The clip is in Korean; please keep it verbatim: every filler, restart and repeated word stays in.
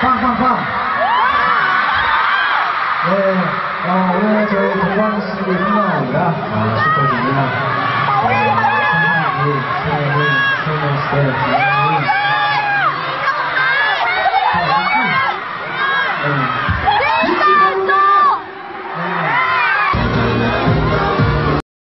빵빵빵. 네, 어, 오늘 저희 동광 씨뿐만 아니라 어, 슈퍼주니어 어, 선생님이, 선생님이, 선생님이